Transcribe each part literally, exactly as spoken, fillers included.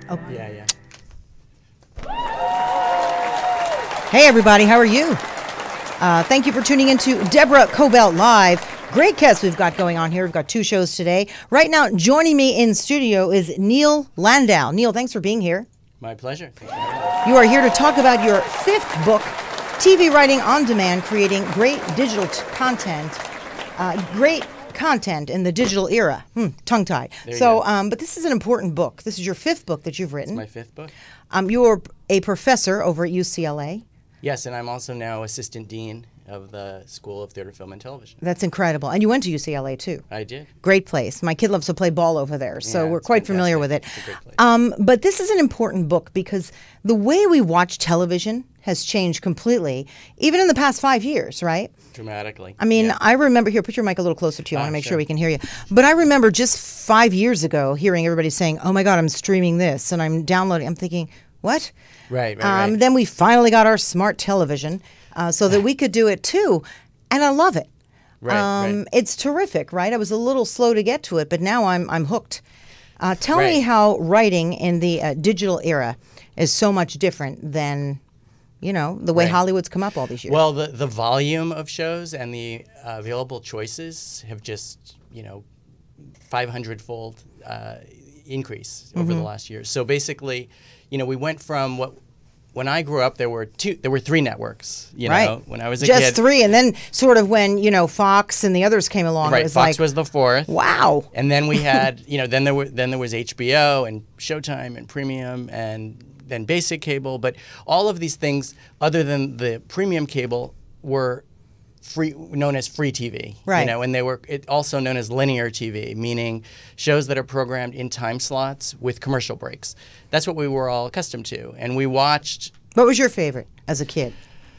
Oh. Yeah, yeah. Hey, everybody. How are you? Uh, thank you for tuning into Deborah Kobylt Live. Great guests we've got going on here. We've got two shows today. Right now, joining me in studio is Neil Landau. Neil, thanks for being here. My pleasure. You are here to talk about your fifth book, T V Writing on Demand, Creating Great Digital t- Content. Uh, great content in the digital era. Hmm, tongue-tied. There you So, go. um, but this is an important book. This is your fifth book that you've written. My fifth book. Um, you're a professor over at U C L A. Yes, and I'm also now assistant dean of the School of Theater, Film, and Television. That's incredible. And you went to U C L A, too. I did. Great place. My kid loves to play ball over there, so Yeah, we're it's quite familiar fantastic. with it. It's a great place. Um, but this is an important book because the way we watch television has changed completely, even in the past five years, right? Dramatically. I mean, yeah. I remember, here, put your mic a little closer to you. I Ah, want to make sure sure. we can hear you. But I remember just five years ago hearing everybody saying, oh my God, I'm streaming this and I'm downloading. I'm thinking, what? Right, right, Um, right. Then we finally got our smart television uh, so that we could do it too. And I love it. Right, um, right. It's terrific, right? I was a little slow to get to it, but now I'm I'm hooked. Uh, tell me Right. how writing in the uh, digital era is so much different than, you know, the way Right. Hollywood's come up all these years. Well, the, the volume of shows and the uh, available choices have just, you know, five hundred fold uh, increase over Mm-hmm. the last year. So basically, you know, we went from what, when I grew up, there were two, there were three networks, you right. know, when I was a Just kid. three. And then sort of when, you know, Fox and the others came along, it Right, was Fox like, was the fourth. wow. And then we had, you know, then there were then there was H B O and Showtime and Premium and then basic cable, but all of these things, other than the premium cable, were free, known as free T V. Right. You know, and they were it also known as linear T V, meaning shows that are programmed in time slots with commercial breaks. That's what we were all accustomed to, and we watched. What was your favorite as a kid?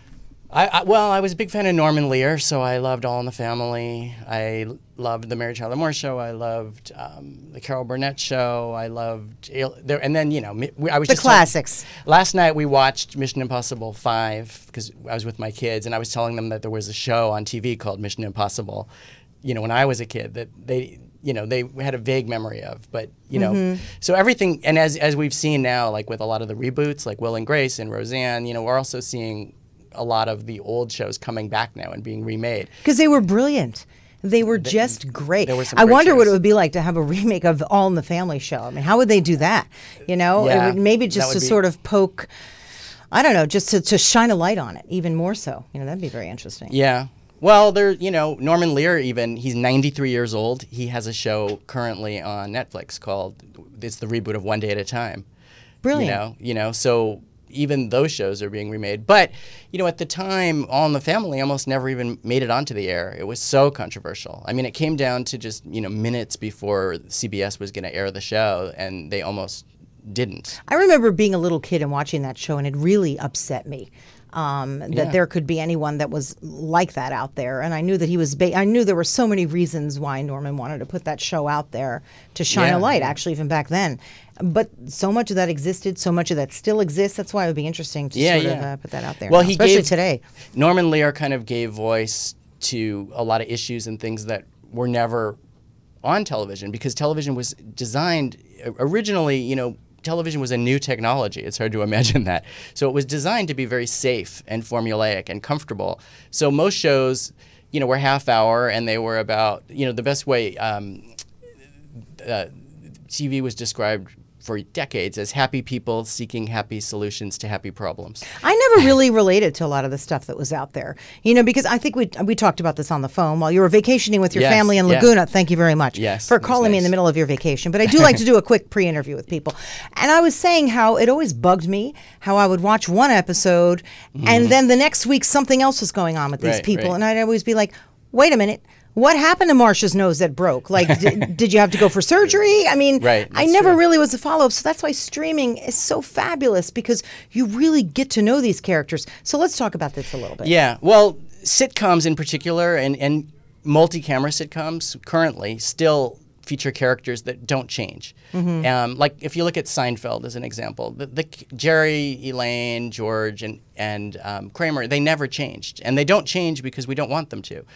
I, I, well, I was a big fan of Norman Lear, so I loved All in the Family. I loved the Mary Tyler Moore Show. I loved um, the Carol Burnett Show. I loved, there, and then you know, mi- we, I was The just telling- classics. last night we watched Mission Impossible five because I was with my kids, and I was telling them that there was a show on T V called Mission Impossible. You know, when I was a kid, that they, you know, they had a vague memory of, but you know, Mm-hmm. so everything, and as as we've seen now, like with a lot of the reboots, like Will and Grace and Roseanne, you know, we're also seeing a lot of the old shows coming back now and being remade. Because they were brilliant. They were just great. there were some I great wonder what it shows. would be like to have a remake of All in the Family show. I mean, how would they do that? You know, Yeah, it would maybe that just would to be- sort of poke, I don't know, just to, to shine a light on it even more so. You know, that'd be very interesting. Yeah. Well, there, you know, Norman Lear even, he's ninety-three years old. He has a show currently on Netflix called, it's the reboot of One Day at a Time. Brilliant. You know, you know, so even those shows are being remade. But, you know, at the time, All in the Family almost never even made it onto the air. It was so controversial. I mean, it came down to just, you know, minutes before C B S was going to air the show, and they almost didn't. I remember being a little kid and watching that show, and it really upset me. Um, that Yeah. there could be anyone that was like that out there, and I knew that he was. Ba- I knew there were so many reasons why Norman wanted to put that show out there to shine Yeah, a light. yeah. Actually, even back then, but so much of that existed, so much of that still exists. That's why it would be interesting to Yeah, sort of yeah. uh, put that out there. Well, now, he especially gave- today. Norman Lear kind of gave voice to a lot of issues and things that were never on television because television was designed originally, you know, television was a new technology. It's hard to imagine that. So it was designed to be very safe and formulaic and comfortable. So most shows, you know, were half hour and they were about, you know, the best way um, uh, T V was described for decades as happy people seeking happy solutions to happy problems. I never really related to a lot of the stuff that was out there, you know, because I think we we talked about this on the phone while you were vacationing with your Yes, family in yeah. Laguna. Thank you very much Yes, for it was calling me in the nice. middle of your vacation. But I do like to do a quick pre-interview with people. And I was saying how it always bugged me how I would watch one episode and then the next week something else was going on with these Right, people. right. And I'd always be like, wait a minute. What happened to Marsha's nose that broke? Like, did, did you have to go for surgery? I mean, Right, I that's never true. really was a follow-up. So that's why streaming is so fabulous because you really get to know these characters. So let's talk about this a little bit. Yeah, well, sitcoms in particular and, and multi-camera sitcoms currently still feature characters that don't change. Mm-hmm. Um, like if you look at Seinfeld as an example, the, the Jerry, Elaine, George, and and um, Kramer, they never changed, and they don't change because we don't want them to.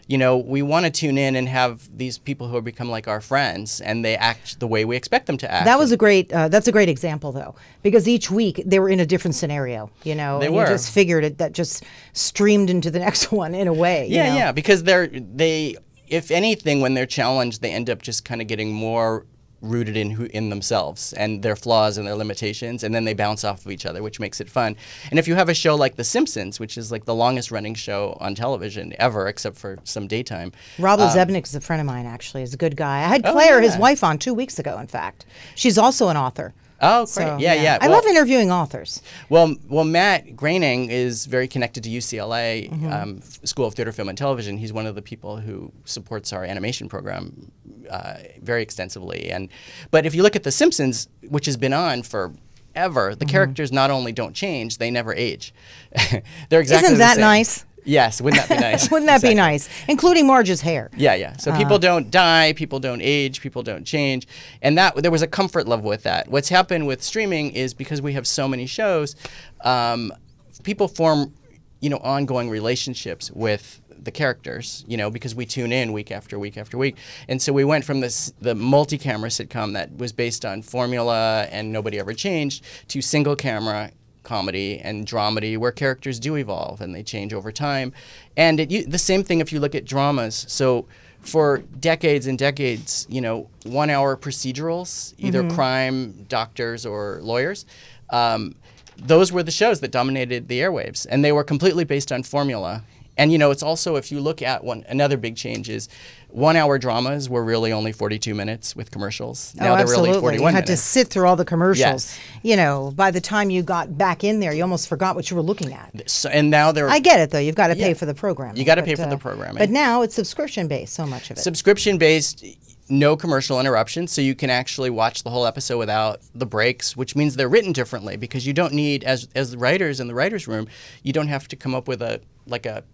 You know, we want to tune in and have these people who have become like our friends, and they act the way we expect them to act. That was a great. Uh, that's a great example, though, because each week they were in a different scenario. You know, They and were. you just figured it that just streamed into the next one in a way. you Yeah, know? yeah, because they're they, if anything, when they're challenged, they end up just kind of getting more rooted in who in themselves and their flaws and their limitations, and then they bounce off of each other, which makes it fun. And if you have a show like The Simpsons, which is like the longest running show on television ever, except for some daytime. Rob um, Zebnik is a friend of mine. Actually, is a good guy. I had Oh, Claire, his yeah. wife, on two weeks ago. In fact, she's also an author. Oh, great. So, yeah, yeah. I Well- love interviewing authors. Well, well, Matt Groening is very connected to U C L A Mm-hmm. um, School of Theater, Film, and Television. He's one of the people who supports our animation program uh, very extensively. And but if you look at The Simpsons, which has been on forever, the Mm-hmm. characters not only don't change, they never age. They're exactly Isn't the that same. nice? Yes, wouldn't that be nice? Wouldn't that be Exactly. nice? Including Marge's hair. Yeah, yeah. So people don't die, people don't age, people don't change, and that there was a comfort level with that. What's happened with streaming is because we have so many shows, um, people form, you know, ongoing relationships with the characters, you know, because we tune in week after week after week, and so we went from this the multi-camera sitcom that was based on formula and nobody ever changed to single camera comedy and dramedy where characters do evolve and they change over time. And it, you, the same thing if you look at dramas. So for decades and decades, you know, one hour procedurals, either Mm-hmm. crime, doctors, or lawyers, um, those were the shows that dominated the airwaves. And they were completely based on formula. And, you know, it's also, if you look at one, another big change is one-hour dramas were really only forty-two minutes with commercials. Now oh, they're absolutely. really forty-one You had minutes. to sit through all the commercials. Yes. You know, by the time you got back in there, you almost forgot what you were looking at. So, and now they're I get it, though. You've got to pay Yeah. for the programming. You gotta but, pay for the uh, programming. But now it's subscription-based, so much of it. subscription-based, no commercial interruptions, so you can actually watch the whole episode without the breaks, which means they're written differently because you don't need, as as the writers in the writers' room, you don't have to come up with a like a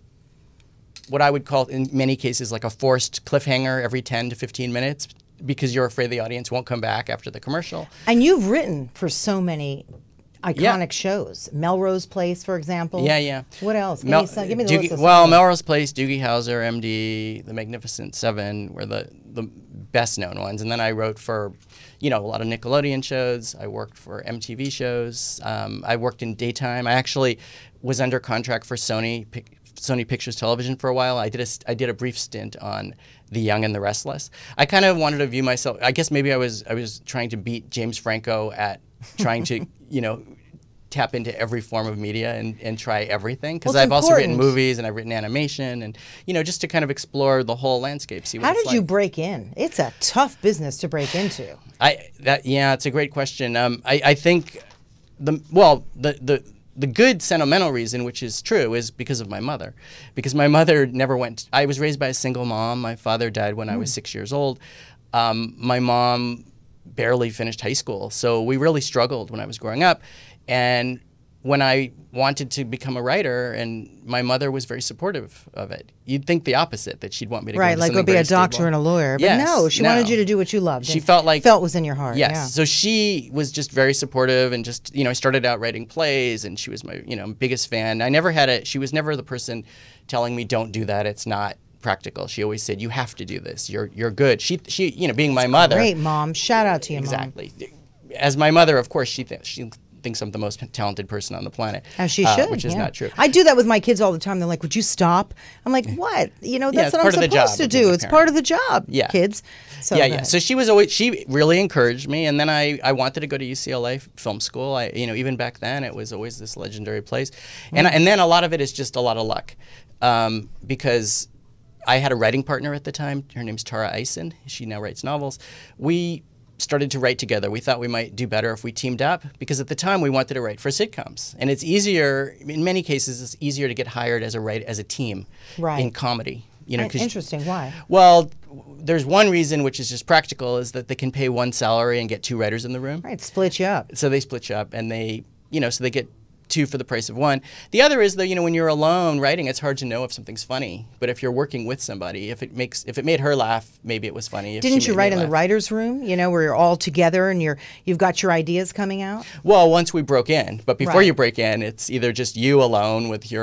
what I would call in many cases like a forced cliffhanger every ten to fifteen minutes because you're afraid the audience won't come back after the commercial. And you've written for so many iconic Yeah. shows. Melrose Place, for example. Yeah, yeah. What else? Give, Mel- me, some, give me the Doogie- list of well, some. Melrose Place, Doogie Howser, M D, The Magnificent Seven were the, the best known ones. And then I wrote for, you know, a lot of Nickelodeon shows. I worked for M T V shows. Um, I worked in daytime. I actually was under contract for Sony Pic- Sony Pictures Television for a while. I did a, st- I did a brief stint on The Young and the Restless. I kind of wanted to view myself, I guess maybe I was I was trying to beat James Franco at trying to, you know, tap into every form of media and, and try everything because Well, it's I've also written important. movies and I've written animation and you know just to kind of explore the whole landscape. See what How it's did you like. break in? It's a tough business to break into. I that yeah, it's a great question. Um, I I think the well the the. The good sentimental reason, which is true, is because of my mother. Because my mother never went. I was raised by a single mom. My father died when I was six years old. Um, my mom barely finished high school, so we really struggled when I was growing up. And when I wanted to become a writer, and my mother was very supportive of it. You'd think the opposite, that she'd want me to Right, go like to go something be a very doctor stable. and a lawyer. But Yes, no, she no. wanted you to do what you loved. She and felt like felt was in your heart. Yes. Yeah. So she was just very supportive and just, you know, I started out writing plays and she was my, you know, biggest fan. I never had a, she was never the person telling me, don't do that. It's not practical. She always said, you have to do this. You're, you're good. She, she, you know, being my mother. Great, Mom. Shout out to you, Mom. Exactly. As my mother, of course, she, th- she thinks I'm the most talented person on the planet. As she uh, should, which is yeah. not true. I do that with my kids all the time. They're like, "Would you stop?" I'm like, "What? You know, Yeah, that's it's what I'm part of the supposed job to of being do. a It's parent. part of the job, Yeah. kids." So yeah, go yeah. ahead. So she was always, she really encouraged me, and then I, I wanted to go to U C L A Film School. I, you know, even back then, it was always this legendary place, and and then a lot of it is just a lot of luck, um, because I had a writing partner at the time. Her name's Tara Eisen. She now writes novels. We started to write together. We thought we might do better if we teamed up because at the time we wanted to write for sitcoms, and it's easier. In many cases, it's easier to get hired as a write as a team Right. in comedy. You know, Uh, 'cause- interesting. Why? well, there's one reason which is just practical is that they can pay one salary and get two writers in the room. Right, split you up. So they split you up and they, you know, so they get two for the price of one. The other is though, you know, when you're alone writing, it's hard to know if something's funny. But if you're working with somebody, if it makes, if it made her laugh, maybe it was funny. If she Didn't you made write me in the laugh- writers' room? You know, where you're all together and you're you've got your ideas coming out. Well, once we broke in, but before Right. you break in, it's either just you alone with your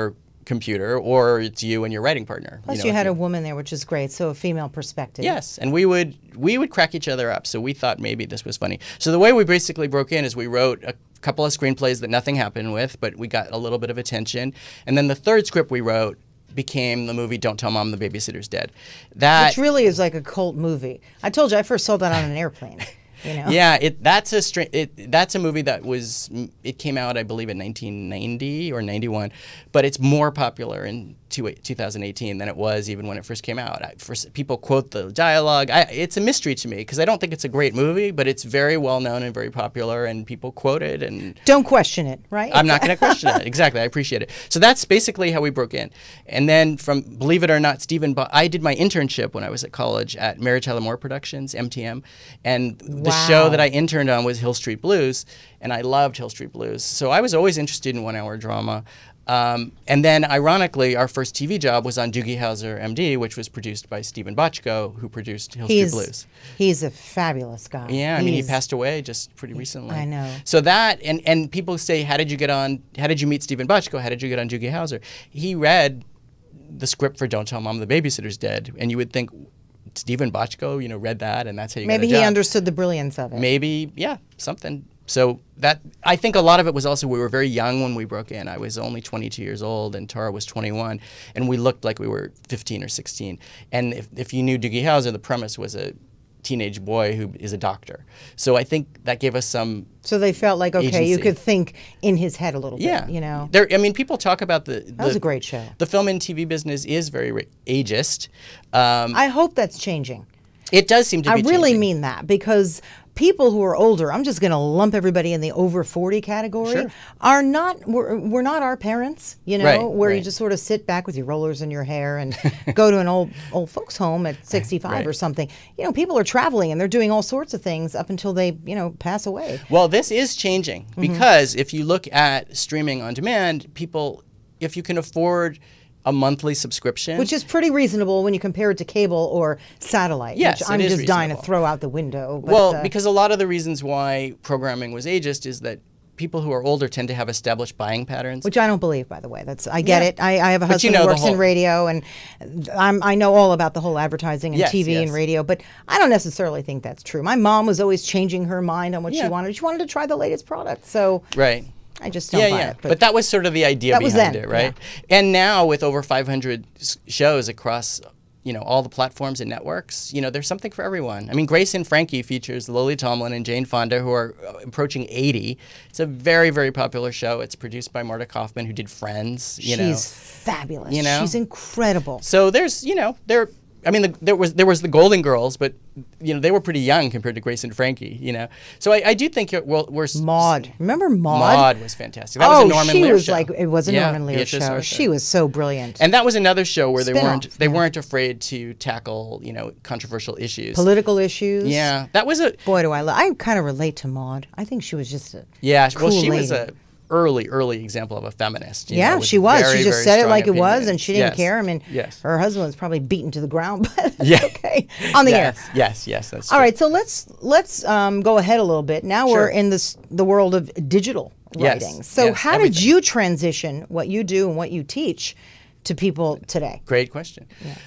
computer, or it's you and your writing partner. Plus, you, you, know, had you, a woman there, which is great. So a female perspective. Yes, and we would we would crack each other up. So we thought maybe this was funny. So the way we basically broke in is we wrote a couple of screenplays that nothing happened with, but we got a little bit of attention. And then the third script we wrote became the movie Don't Tell Mom the Babysitter's Dead. That Which really is like a cult movie. I told you I first saw that on an airplane. You know? Yeah, it that's a str- it that's a movie that was it came out I believe in nineteen ninety or ninety-one, but it's more popular in two, two thousand eighteen than it was even when it first came out. I, first, people quote the dialogue. I, it's a mystery to me because I don't think it's a great movie, but it's very well known and very popular, and people quote it. And don't question it, right? I'm not going to question it. Exactly, I appreciate it. So that's basically how we broke in, and then from believe it or not, Stephen, Bo- I did my internship when I was at college at Mary Tyler Moore Productions, M T M, and the Wow. show that I interned on was Hill Street Blues, and I loved Hill Street Blues. So I was always interested in one-hour drama. Um, and then, ironically, our first T V job was on Doogie Howser, M D, which was produced by Stephen Bochco, who produced Hill he's, Street Blues. He's a fabulous guy. Yeah, I mean, he He's- passed away just pretty recently. I know. So that, and, and people say, how did you get on, how did you meet Stephen Bochco? How did you get on Doogie Howser? He read the script for Don't Tell Mom the Babysitter's Dead, and you would think, Stephen Bochco, you know, read that, and that's how you Maybe got a he job. understood the brilliance of it. Maybe, yeah, something. So that I think a lot of it was also we were very young when we broke in. I was only twenty-two years old, and Tara was twenty-one, and we looked like we were fifteen or sixteen. And if, if you knew Doogie Howser, the premise was a teenage boy who is a doctor. So I think that gave us some. So they felt like, okay, you agency. could think in his head a little Yeah, bit, you know? There, I mean, people talk about the. That was a great show. The film and T V business is very ra- ageist. Um, I hope that's changing. it does seem to I be. really changing. mean that because people who are older, I'm just going to lump everybody in the over forty category, Sure. are not, we're, we're not our parents, you know, Right, where you right. just sort of sit back with your rollers in your hair and go to an old old folks home at sixty-five Right. or something. You know, people are traveling and they're doing all sorts of things up until they, you know, pass away. Well, this is changing Mm-hmm. because if you look at streaming on demand, people, if you can afford a monthly subscription, Which is pretty reasonable when you compare it to cable or satellite, Yes, which it I'm is just dying to reasonable. throw out the window. But, well, uh, because a lot of the reasons why programming was ageist is that people who are older tend to have established buying patterns. Which I don't believe, by the way. That's I get Yeah. it. I, I have a But husband you know who the works in whole- radio, and I'm, I know all about the whole advertising and Yes, T V and yes. radio. But I don't necessarily think that's true. My mom was always changing her mind on what Yeah. she wanted. She wanted to try the latest product, so Right. I just don't Yeah, buy yeah. it. But, that was sort of the idea That was behind then, it, right? And now with over five hundred s- shows across, you know, all the platforms and networks, you know, there's something for everyone. I mean, Grace and Frankie features Lily Tomlin and Jane Fonda, who are uh, approaching eighty. It's a very, very popular show. It's produced by Marta Kaufman, who did Friends. You she's know, fabulous. You know? She's incredible. so there's, you know, there. I mean, the, there was there was the Golden Girls, but you know they were pretty young compared to Grace and Frankie. You know, so I, I do think you're, well, we're s- Maud, remember Maud? Maud was fantastic. That oh, was a Norman she Lear was show. like it was a Yeah, Norman Lear Beatrice show. Arthur. She was so brilliant. And that was another show where they Spin-off, weren't they yeah. weren't afraid to tackle, you know, controversial issues. Political issues. Yeah, that was a Boy, do I! Lo- I kind of relate to Maud. I think she was just a yeah. cool well, she was lady. a early early example of a feminist. You Yeah, know, with she was. very, she just very said it strong like it was, opinions. and she didn't Yes. care. I mean, Yes. her husband was probably beaten to the ground, but that's Yeah. okay. On the yes, air. Yes, yes, that's All true. right, so let's let's um, go ahead a little bit. Now Sure. we're in this the world of digital Yes, writing. So yes, how did everything. you transition what you do and what you teach to people today? Great question.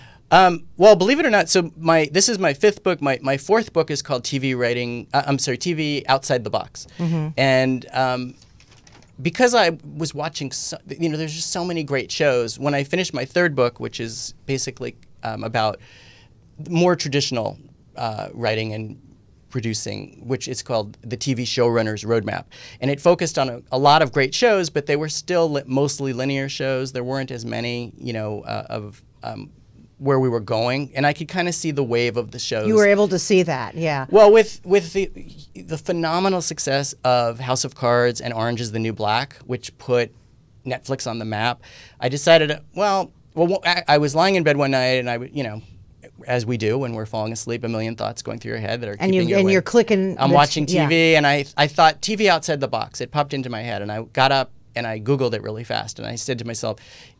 Um, well, believe it or not, so my this is my fifth book. My my fourth book is called T V Writing. Uh, I'm sorry, T V Outside the Box, Mm-hmm. and um, because I was watching, so, you know, there's just so many great shows. When I finished my third book, which is basically um, about more traditional uh, writing and producing, which is called the T V Showrunner's Roadmap. And it focused on a, a lot of great shows, but they were still li- mostly linear shows. There weren't as many, you know, uh, of um, where we were going. And I could kind of see the wave of the shows. You were able to see that, yeah. Well, with with the the phenomenal success of House of Cards and Orange is the New Black, which put Netflix on the map, I decided, well, well, I, I was lying in bed one night, and I, would, you know, as we do when we're falling asleep, a million thoughts going through your head that are And keeping you you and awake. you're clicking. I'm this- watching T V, yeah. and I I thought T V outside the box. It popped into my head, and I got up and I Googled it really fast, and I said to myself,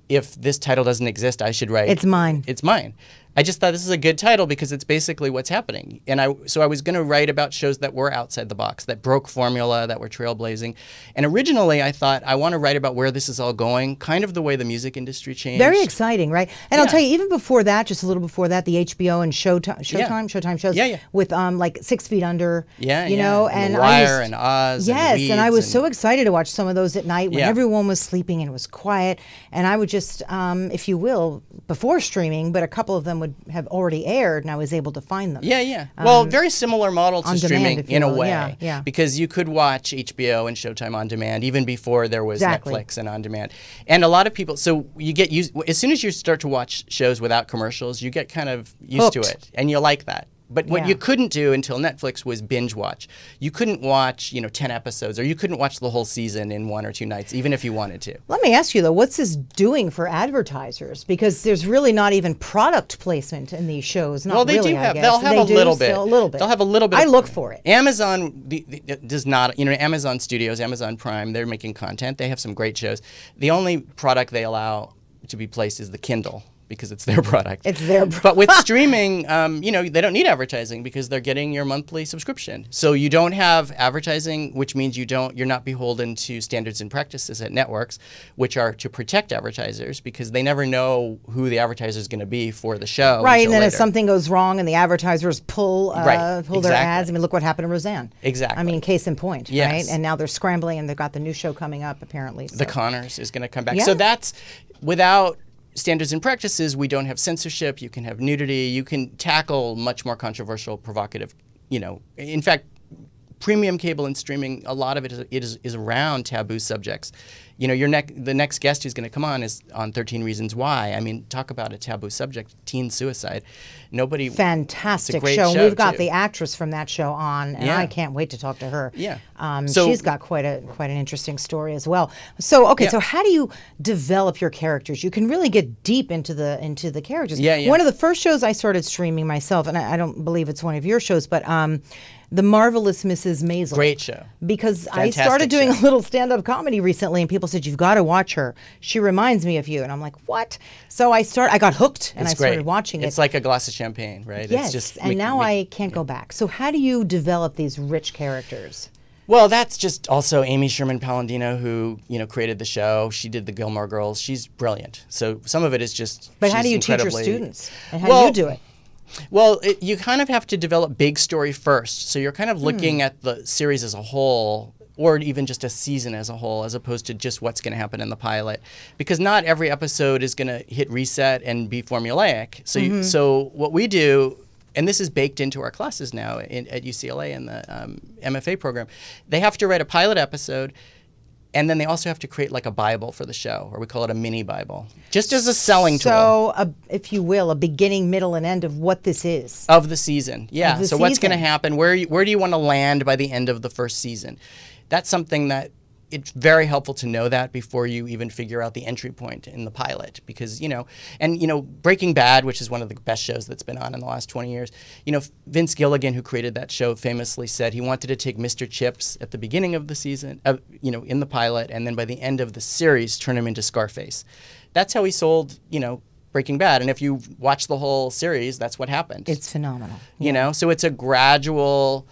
if this title doesn't exist, I should write. It's mine. It's mine. I just thought this is a good title because it's basically what's happening. And I so I was going to write about shows that were outside the box, that broke formula, that were trailblazing. And originally I thought I want to write about where this is all going, kind of the way the music industry changed. Very exciting, right? And Yeah. I'll tell you, even before that, just a little before that, the H B O and Showtime, Showtime, Yeah. Showtime shows Yeah, yeah. with um like Six Feet Under. Yeah, you yeah. know, And and The I Wire was, and Oz. Yes, and, and I Weeds was and, so excited to watch some of those at night when Yeah. everyone was sleeping and it was quiet. And I would just, um, if you will, before streaming, but a couple of them would have already aired, and I was able to find them. Yeah, yeah. Well, very similar model to on demand, streaming if you in a will. way. Yeah, yeah. Because you could watch H B O and Showtime on demand even before there was Exactly. Netflix and on demand. And a lot of people, so you get used, as soon as you start to watch shows without commercials, you get kind of used to Hooked. it. And you like that. But what Yeah. you couldn't do until Netflix was binge watch. You couldn't watch, you know, ten episodes, or you couldn't watch the whole season in one or two nights, even if you wanted to. Let me ask you though, what's this doing for advertisers? Because there's really not even product placement in these shows. Not Well, they really, do I have. guess. They'll have They a do little bit. still, a little bit. They'll have a little bit. I of- look for it. Amazon the, the, does not. You know, Amazon Studios, Amazon Prime. They're making content. They have some great shows. The only product they allow to be placed is the Kindle, because it's their product. It's their But with streaming, um, you know, they don't need advertising because they're getting your monthly subscription. So you don't have advertising, which means you don't, you're not beholden to standards and practices at networks, which are to protect advertisers because they never know who the advertiser is going to be for the show. Right, until and then later. if something goes wrong and the advertisers pull uh, Right, pull their exactly. ads, I mean, look what happened to Roseanne. Exactly. I mean, case in point, Yes. right? And now they're scrambling, and they've got the new show coming up, apparently. So. The Connors is going to come back. Yeah. So that's without standards and practices. We don't have censorship. You can have nudity. You can tackle much more controversial, provocative. You know, in fact, premium cable and streaming, a lot of it is, it is, is around taboo subjects. You know, your neck, the next guest who's going to come on is on thirteen Reasons Why. I mean, talk about a taboo subject, teen suicide. Nobody. Fantastic great show. show, We've got too. the actress from that show on, and Yeah. I can't wait to talk to her. Yeah. Um, So- she's got quite a quite an interesting story as well. So okay, Yeah. so how do you develop your characters? You can really get deep into the into the characters. Yeah, yeah. One of the first shows I started streaming myself, and I, I don't believe it's one of your shows, but um, The Marvelous Missus Maisel. Great show. Because I Fantastic started doing show. a little stand-up comedy recently, and people said, you've got to watch her. She reminds me of you. And I'm like, what? So I start. I got hooked, and It's I started great. watching It's it. like a glass of champagne, right? Yes, It's just and make- now make- I can't go back. So how do you develop these rich characters? Well, that's just also Amy Sherman Palladino, who you know created the show. She did the Gilmore Girls. She's brilliant. So some of it is just. But how she's do you teach your incredibly- students? And how Well, do you do it? Well, it, you kind of have to develop big story first. So you're kind of looking Hmm. at the series as a whole, or even just a season as a whole, as opposed to just what's going to happen in the pilot. Because not every episode is going to hit reset and be formulaic. So, Mm-hmm. you, so what we do, and this is baked into our classes now in, at U C L A in the um, M F A program, they have to write a pilot episode. And then they also have to create like a Bible for the show, or we call it a mini Bible, just as a selling tool So, a, if you will, a beginning, middle, and end of what this is. of the season. Yeah. Of the So what's going to season. happen? Where you, where do you want to land by the end of the first season? That's something that it's very helpful to know that before you even figure out the entry point in the pilot, because you know, and you know, Breaking Bad, which is one of the best shows that's been on in the last twenty years. You know, Vince Gilligan, who created that show, famously said he wanted to take Mister Chips at the beginning of the season, uh, you know, in the pilot, and then by the end of the series, turn him into Scarface. That's how he sold, you know, Breaking Bad. And if you watch the whole series, that's what happened. It's phenomenal. You know, so it's a gradual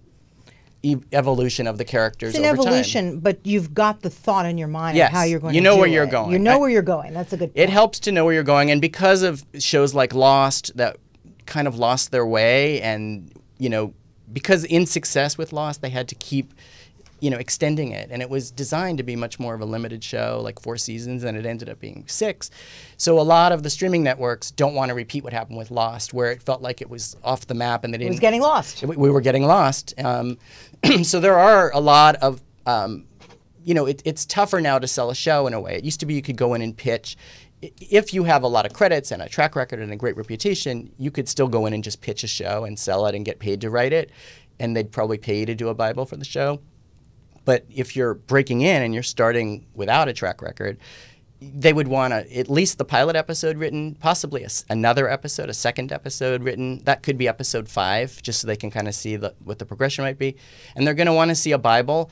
e- evolution of the characters It's an over evolution, time. but you've got the thought in your mind Yes. of how you're going You to know do where you're it. going. You know I- where you're going. That's a good point. It helps to know where you're going, and because of shows like Lost that kind of lost their way, and you know, because in success with Lost, they had to keep, you know, extending it, and it was designed to be much more of a limited show, like four seasons, and it ended up being six. So a lot of the streaming networks don't want to repeat what happened with Lost, where it felt like it was off the map, and they It didn't. was getting lost. we we were getting lost. Um, so there are a lot of, um, you know, it, it's tougher now to sell a show in a way. It used to be you could go in and pitch. I- If you have a lot of credits and a track record and a great reputation, you could still go in and just pitch a show and sell it and get paid to write it, and they'd probably pay you to do a Bible for the show. But if you're breaking in and you're starting without a track record, they would want to at least the pilot episode written, possibly a s another episode, a second episode written. That could be episode five, just so they can kind of see the, what the progression might be. And they're going to want to see a Bible.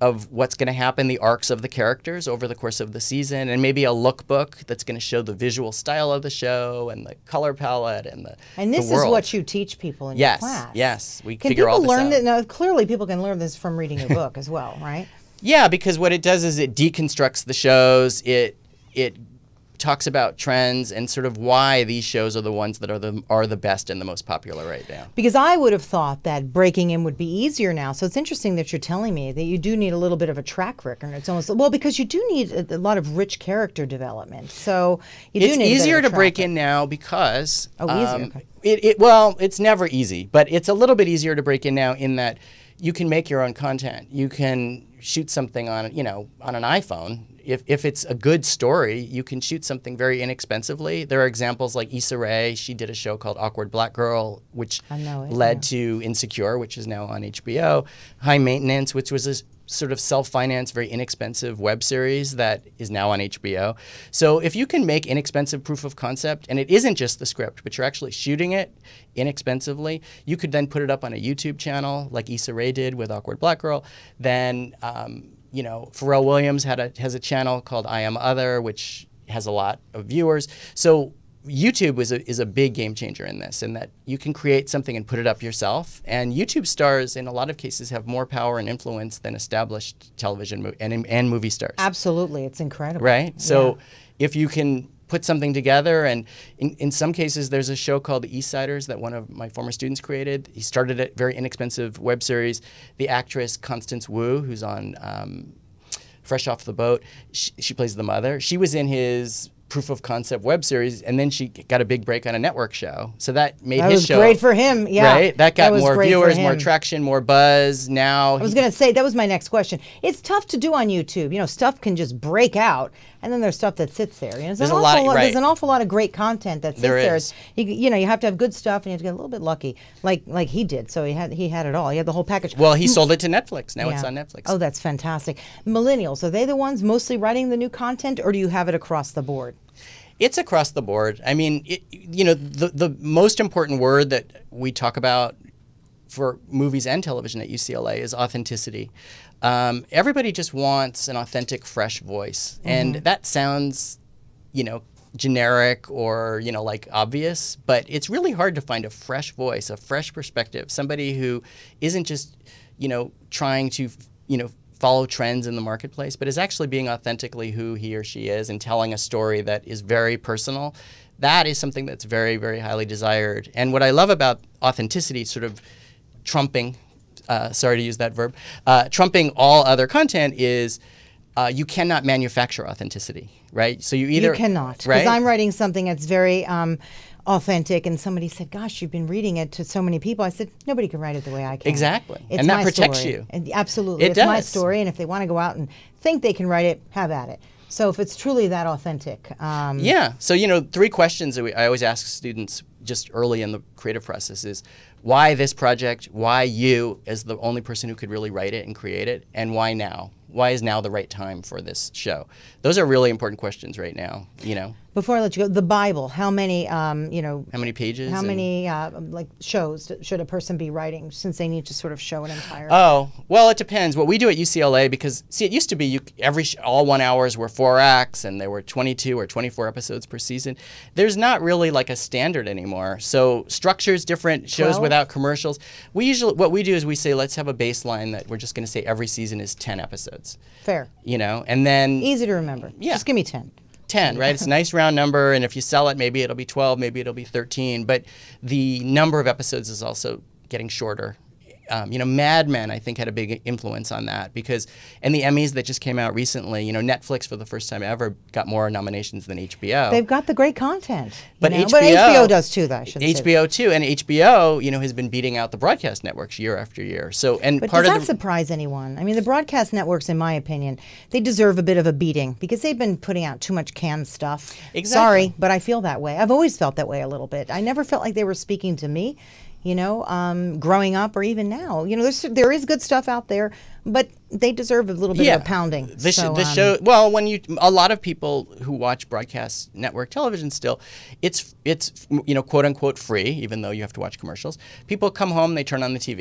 of what's going to happen, the arcs of the characters over the course of the season, and maybe a lookbook that's going to show the visual style of the show and the color palette and the And this the world. is what you teach people in yes, your class. Yes, we Can figure people all this learn out. that? Now, clearly, people can learn this from reading your book as well, right? Yeah, because what it does is it deconstructs the shows. It it talks about trends and sort of why these shows are the ones that are the are the best and the most popular right now. Because I would have thought that breaking in would be easier now. So it's interesting that you're telling me that you do need a little bit of a track record. It's almost well because you do need a, a lot of rich character development. So you do it's need easier a bit of a to break track in now because oh easier. um, Okay. it, it well it's never easy, but it's a little bit easier to break in now in that you can make your own content. You can shoot something on you know on an iPhone. If, if it's a good story, you can shoot something very inexpensively. There are examples like Issa Rae. She did a show called Awkward Black Girl, which I know it, led yeah. to Insecure, which is now on H B O. High Maintenance, which was a sort of self-financed, very inexpensive web series that is now on H B O. So if you can make inexpensive proof of concept, and it isn't just the script, but you're actually shooting it inexpensively, you could then put it up on a YouTube channel like Issa Rae did with Awkward Black Girl. Then um, you know, Pharrell Williams had a, has a channel called I Am Other, which has a lot of viewers. So YouTube is a, is a big game changer in this, in that you can create something and put it up yourself. And YouTube stars, in a lot of cases, have more power and influence than established television mo and, and movie stars. Absolutely. It's incredible. Right? So yeah. if you can put something together, and in, in some cases there's a show called The East Siders that one of my former students created. He started a very inexpensive web series. The actress Constance Wu, who's on um, Fresh Off the Boat, she, she plays the mother. She was in his proof of concept web series, and then she got a big break on a network show. So that made that his was show great for him. Yeah, right. That got that was more great viewers, for more him. traction, more buzz. Now I was going to say that was my next question. It's tough to do on YouTube. You know, stuff can just break out, and then there's stuff that sits there. You know, There's an a lot awful of- right. There's an awful lot of great content that sits There there. is. It's, you, you know, you have to have good stuff, and you have to get a little bit lucky, like like he did. So he had he had it all. He had the whole package. well, he sold it to Netflix. Now Yeah. it's on Netflix. Oh, that's fantastic. Millennials, are they the ones mostly writing the new content, or do you have it across the board? It's across the board. I mean, it, you know, the, the most important word that we talk about for movies and television at U C L A is authenticity. Um, everybody just wants an authentic, fresh voice. Mm-hmm. And that sounds, you know, generic or, you know, like obvious, but it's really hard to find a fresh voice, a fresh perspective, somebody who isn't just, you know, trying to, you know, follow trends in the marketplace, but is actually being authentically who he or she is and telling a story that is very personal. That is something that's very, very highly desired. And what I love about authenticity, sort of trumping, uh, sorry to use that verb, uh, trumping all other content is uh, you cannot manufacture authenticity, right? So you either- You cannot. Because right? I'm writing something that's very um, authentic, and somebody said, gosh, you've been reading it to so many people. I said, nobody can write it the way I can. Exactly. It's And that my protects story. you. And absolutely. It it's my does. story, and if they want to go out and think they can write it, have at it. So if it's truly that authentic. Um, Yeah. So, you know, three questions that we, I always ask students just early in the creative process is, why this project? Why you as the only person who could really write it and create it? And why now? Why is now the right time for this show? Those are really important questions right now, you know. Before I let you go, the Bible, how many, um, you know, How many pages? how and- many uh, like shows should a person be writing, since they need to sort of show an entire? Oh, well, it depends. What we do at U C L A, because see, it used to be you every sh all one hours were four acts, and there were twenty-two or twenty-four episodes per season. There's not really like a standard anymore. So structure's different. Shows twelve? without commercials. We usually what we do is we say let's have a baseline that we're just going to say every season is ten episodes. Fair. You know, and then Easy to remember. Yeah. Just give me ten. ten, right? It's a nice round number, and if you sell it, maybe it'll be twelve, maybe it'll be thirteen. But the number of episodes is also getting shorter. Um, you know, Mad Men, I think, had a big influence on that because, and the Emmys that just came out recently, you know, Netflix for the first time ever got more nominations than H B O. They've got the great content. you But know? H B O but H B O does too, though, I should say. H B O too, and H B O, you know, has been beating out the broadcast networks year after year. So, and But part does of that the surprise anyone? I mean, the broadcast networks, in my opinion, they deserve a bit of a beating because they've been putting out too much canned stuff. Exactly. Sorry, but I feel that way. I've always felt that way a little bit. I never felt like they were speaking to me, you know, um, growing up or even now. You know, there's, there is good stuff out there, but they deserve a little bit yeah. of a pounding. The, sh So, the um, show, well, when you, a lot of people who watch broadcast network television still, it's, it's, you know, quote unquote free, even though you have to watch commercials. People come home, they turn on the T V.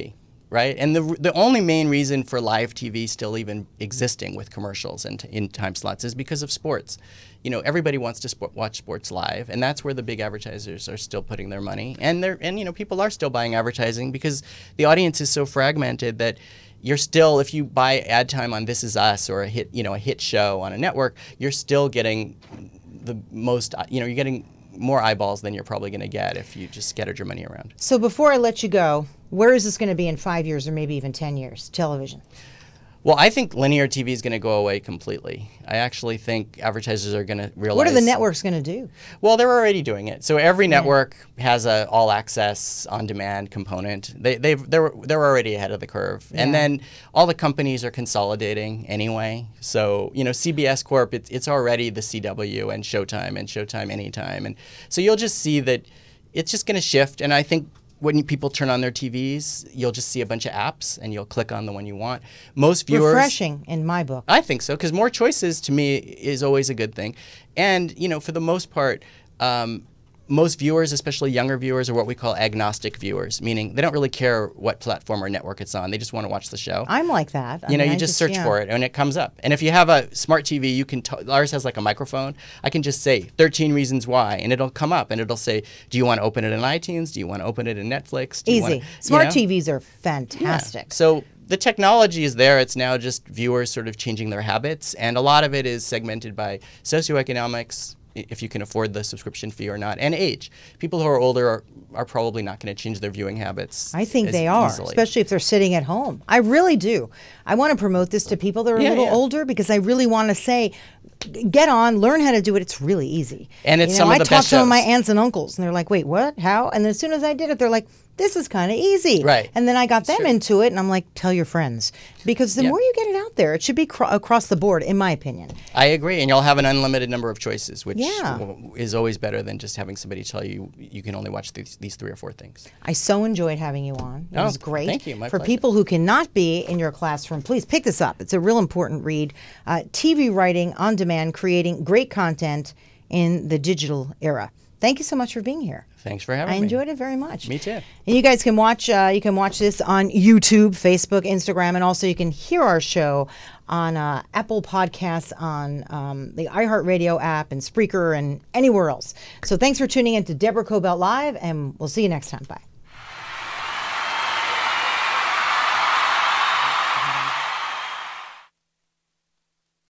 right? And the the only main reason for live T V still even existing with commercials and in time slots is because of sports. You know, everybody wants to sport, watch sports live, and that's where the big advertisers are still putting their money. And they're and you know, people are still buying advertising because the audience is so fragmented that you're still, if you buy ad time on This Is Us or a hit, you know, a hit show on a network, you're still getting the most, you know, you're getting more eyeballs than you're probably going to get if you just scattered your money around. So before I let you go, where is this going to be in five years or maybe even ten years, television? Well, I think linear T V is going to go away completely. I actually think advertisers are going to realize. What are the networks going to do? Well, they're already doing it. So every network yeah. has a all-access, on-demand component. They they've they're they're already ahead of the curve. Yeah. And then all the companies are consolidating anyway. So you know, C B S Corp, it's it's already the C W and Showtime and Showtime Anytime, and so you'll just see that it's just going to shift. And I think when people turn on their T Vs, you'll just see a bunch of apps, and you'll click on the one you want. Most viewers, refreshing in my book. I think so, because more choices to me is always a good thing. And you know, for the most part, um, most viewers, especially younger viewers, are what we call agnostic viewers, meaning they don't really care what platform or network it's on. They just want to watch the show. I'm like that. I you know, mean, you I just, just search yeah. for it, and it comes up. And if you have a smart T V, you can. T ours has like a microphone. I can just say thirteen reasons why, and it'll come up, and it'll say, "Do you want to open it in iTunes? Do you want to open it in Netflix?" Do Easy. You wanna, Smart you know? T Vs are fantastic. Yeah. So the technology is there. It's now just viewers sort of changing their habits, and a lot of it is segmented by socioeconomics, if you can afford the subscription fee or not, and age. People who are older are, are probably not going to change their viewing habits. I think they are, easily. Especially if they're sitting at home. I really do. I want to promote this to people that are yeah, a little yeah. older because I really want to say, get on, learn how to do it. It's really easy. And it's you know, some of I the taught best some shows. of my aunts and uncles, and they're like, wait, what? How? And as soon as I did it, they're like, this is kind of easy. Right. And then I got them Sure. into it, and I'm like, tell your friends. Because the Yeah. more you get it out there, it should be cr across the board, in my opinion. I agree. And you'll have an unlimited number of choices, which Yeah. is always better than just having somebody tell you you can only watch these, these three or four things. I so enjoyed having you on. It Oh, was great. thank you. My For pleasure. people who cannot be in your classroom, please pick this up. It's a real important read. Uh, T V writing on demand, creating great content in the digital era. Thank you so much for being here. Thanks for having I me. enjoyed it very much. Me too. And you guys can watch uh, you can watch this on YouTube, Facebook, Instagram, and also you can hear our show on uh, Apple Podcasts, on um, the iHeartRadio app, and Spreaker, and anywhere else. So thanks for tuning in to Deborah Kobylt Live, and we'll see you next time. Bye.